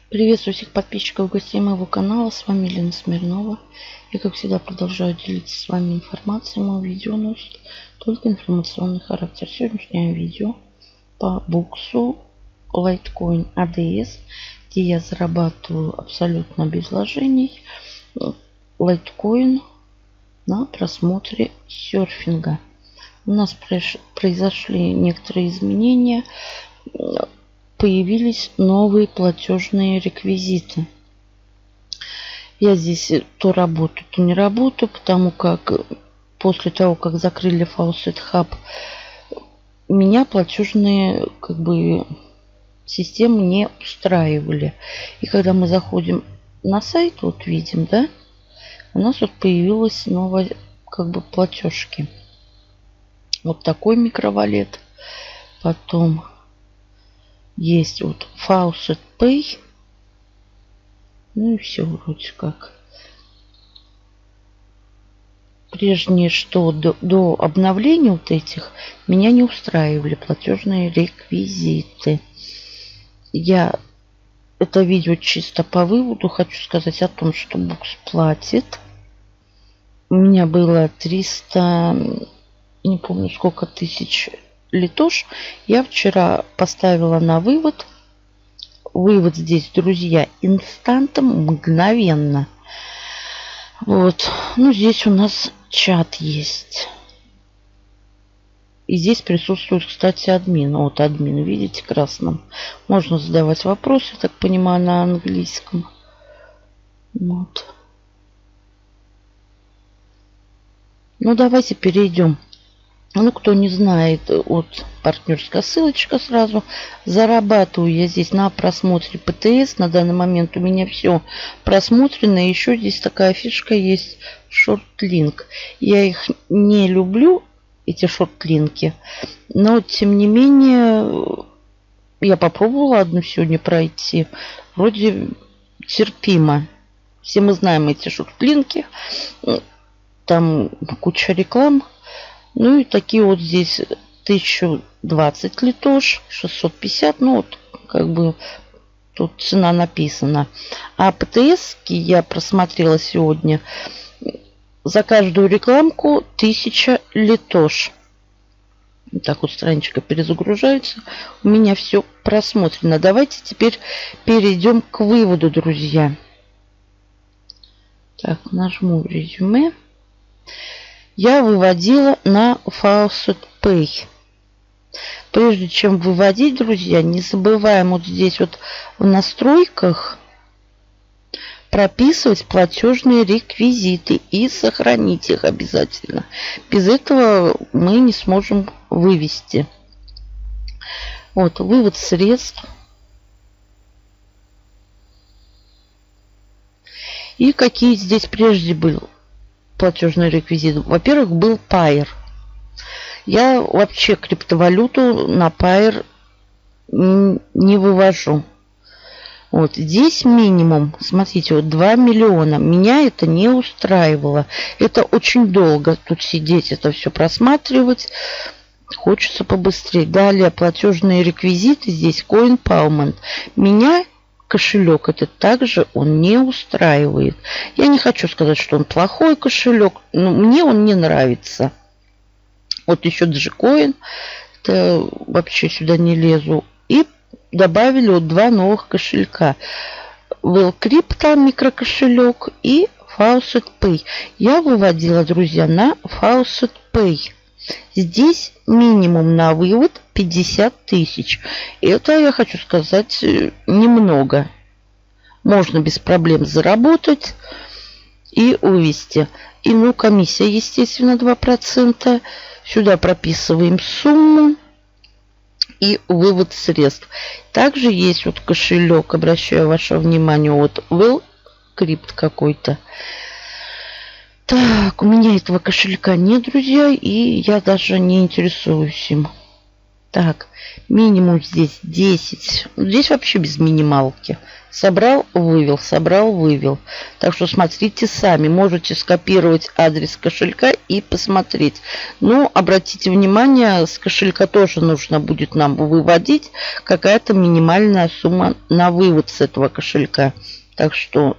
Приветствую всех подписчиков и гостей моего канала. С вами Елена Смирнова. Я, как всегда, продолжаю делиться с вами информацией. Мое видео носит только информационный характер. Сегодняшнее видео по буксу Litecoin ADS, где я зарабатываю абсолютно без вложений Litecoin на просмотре серфинга. У нас произошли некоторые изменения. Появились новые платежные реквизиты. Я здесь то работаю, то не работаю, потому как после того, как закрыли Faucet Hub, меня платежные системы не устраивали. И когда мы заходим на сайт, вот видим, да, у нас вот появилась новая платежки. Вот такой микровалет. Потом есть вот Faucet Pay. Ну и все вроде как. Прежнее, что до обновления вот этих, меня не устраивали платежные реквизиты. Я это видео чисто по выводу хочу сказать о том, что букс платит. У меня было 300, не помню сколько тысяч литош. Я вчера поставила на вывод. Вывод здесь, друзья, инстантом, мгновенно. Вот. Ну, здесь у нас чат есть. И здесь присутствует, кстати, админ. Вот админ, видите, красным. Можно задавать вопросы, так понимаю, на английском. Вот. Ну, давайте перейдем. Ну, кто не знает, вот партнерская ссылочка сразу. Зарабатываю я здесь на просмотре ПТС. На данный момент у меня все просмотрено. Еще здесь такая фишка есть, шорт-линк. Я их не люблю, эти шорт-линки. Но, тем не менее, я попробовала одну сегодня пройти. Вроде терпимо. Все мы знаем эти шорт-линки. Там куча реклам. Ну и такие вот здесь 1020 литош, 650, ну вот тут цена написана. А ПТС я просмотрела сегодня, за каждую рекламку 1000 литош. Вот так вот страничка перезагружается. У меня все просмотрено. Давайте теперь перейдем к выводу, друзья. Так, нажму резюме. Я выводила на Faucet Pay. Прежде чем выводить, друзья, не забываем вот здесь вот в настройках прописывать платежные реквизиты и сохранить их обязательно. Без этого мы не сможем вывести. Вот, вывод средств. И какие здесь прежде были платежный реквизит. Во-первых, был Pair. Я вообще криптовалюту на Pair не вывожу. Вот здесь минимум, смотрите, вот 2 миллиона. Меня это не устраивало. Это очень долго тут сидеть, это все просматривать. Хочется побыстрее. Далее платежные реквизиты. Здесь CoinPalmant. Меня кошелек этот также он не устраивает. Я не хочу сказать, что он плохой кошелек, но мне он не нравится. Вот еще Dogecoin, это вообще сюда не лезу. И добавили вот два новых кошелька. Wellcrypto микрокошелек и Faucet Pay. Я выводила, друзья, на Faucet Pay. Здесь минимум на вывод 50 тысяч. Это, я хочу сказать, немного. Можно без проблем заработать и вывести. И ну, комиссия, естественно, 2%. Сюда прописываем сумму и вывод средств. Также есть вот кошелек, обращаю ваше внимание, вот Wellcrypto какой-то. Так, у меня этого кошелька нет, друзья, и я даже не интересуюсь им. Так, минимум здесь 10. Здесь вообще без минималки. Собрал, вывел, собрал, вывел. Так что смотрите сами. Можете скопировать адрес кошелька и посмотреть. Но обратите внимание, с кошелька тоже нужно будет нам выводить какая-то минимальная сумма на вывод с этого кошелька. Так что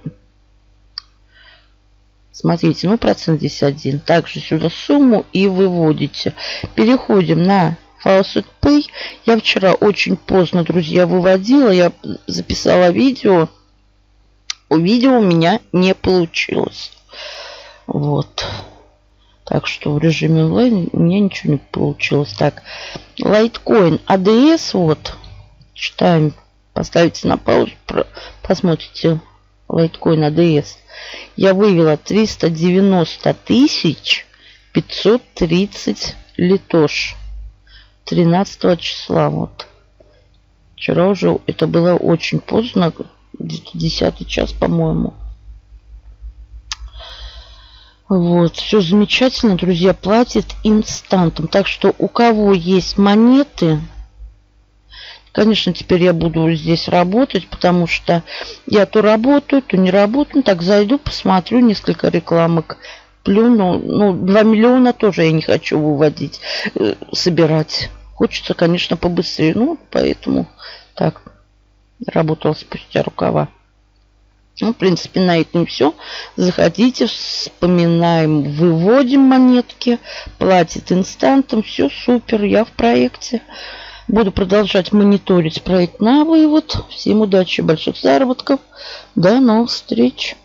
смотрите, ну процент здесь 1. Также сюда сумму и выводите. Переходим на Faucet Pay. Я вчера очень поздно, друзья, выводила. Я записала видео. У видео у меня не получилось. Вот. Так что в режиме онлайн у меня ничего не получилось. Так, Litecoin ADS. Вот. Читаем. Поставите на паузу. Посмотрите. Litecoin ADS. Я вывела 390 530 литош. 13 числа. Вот. Вчера уже это было очень поздно. 10 час, по-моему. Вот. Все замечательно, друзья. Платит инстантом. Так что у кого есть монеты... Конечно, теперь я буду здесь работать, потому что я то работаю, то не работаю. Так, зайду, посмотрю несколько рекламок. Плюну. Ну, 2 миллиона тоже я не хочу выводить, собирать. Хочется, конечно, побыстрее. Ну, поэтому так, работала спустя рукава. Ну, в принципе, на этом все. Заходите, вспоминаем, выводим монетки, платит инстантом. Все супер, я в проекте. Буду продолжать мониторить проект на вывод. Всем удачи, больших заработков. До новых встреч.